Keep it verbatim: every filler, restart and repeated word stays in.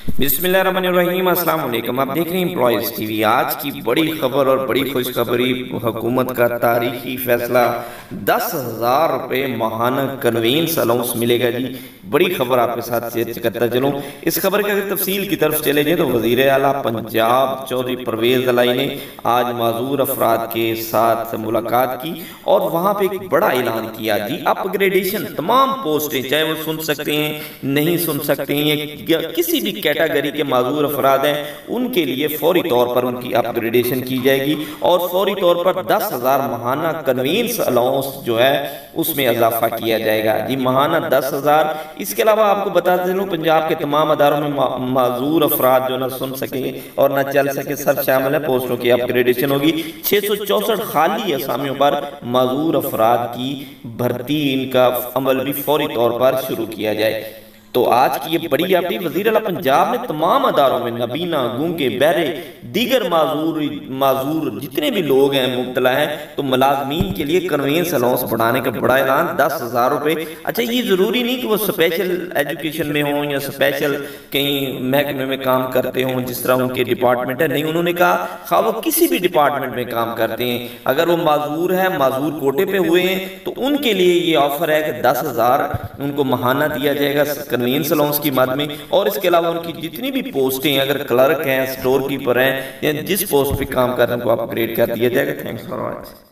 بسم اللہ الرحمن الرحیم، السلام علیکم۔ آپ دیکھ رہے ہیں امپلائیز ٹی وی۔ آج کی بڑی خبر اور بڑی خوشخبری، حکومت کا تاریخی فیصلہ، دس ہزار روپے ماہانہ کنوینس الاؤنس ملے گا جی۔ بڑی خبر آپ کے ساتھ شیئر کرتا چلوں۔ اس خبر کے اگر تفصیل کی طرف چلے جائیں تو وزیر اعلیٰ پنجاب چودھری پرویز الہی نے آج معذور افراد کے ساتھ ملاقات کی اور وہاں پہ ایک بڑا اعلان کیا جی۔ اپ گریڈیشن تمام پوسٹیں، چاہے وہ سن سکتے ہیں نہیں سن سکتے ہیں یا کسی بھی کیٹاگری کے معذور افراد ہیں، ان کے لیے فوری طور پر ان کی اپ گریڈیشن کی جائے گی اور فوری طور پر دس ہزار ماہانہ کنوینس الاؤنس جو ہے اس میں اضافہ کیا جائے گا جی، ماہانہ دس ہزار۔ اس کے علاوہ آپ کو بتاتے چلوں پنجاب کے تمام اداروں میں معذور افراد جو نہ سن سکے اور نہ چل سکے سب شامل ہیں، پوسٹوں کی اپ گریڈیشن ہوگی۔ چھ سو چونسٹھ خالی اسامیوں پر معذور افراد کی بھرتی، ان کا عمل بھی فوری طور پر شروع کیا جائے۔ تو آج کی یہ بڑی اپڈیٹ، وزیر اعلیٰ پنجاب نے تمام اداروں میں نابینا، گونگے، بہرے، دیگر معذور معذور جتنے بھی لوگ ہیں مبتلا ہیں، تو ملازمین کے لیے کنوینس الاؤنس بڑھانے کا بڑا اعلان، دس ہزار روپے۔ اچھا، یہ ضروری نہیں کہ وہ سپیشل ایجوکیشن میں ہوں یا سپیشل کہیں محکمے میں کام کرتے ہوں جس طرح ان کے ڈپارٹمنٹ ہے، نہیں، انہوں نے کہا خواہ وہ کسی بھی ڈپارٹمنٹ میں کام کرتے ہیں، اگر وہ معذور ہے، معذور کوٹے پہ ہوئے ہیں، تو ان کے لیے یہ آفر ہے کہ دس ہزار ان کو ماہانہ دیا جائے گا کنوینس الاؤنس کی مد میں۔ اور اس کے علاوہ ان کی جتنی بھی پوسٹیں، اگر کلرک ہیں، سٹور کیپر ہیں یا جس پوسٹ پہ کام کر رہے ہیں، ان کو اپ گریڈ کر دیا جائے گا۔ Thanks for watching.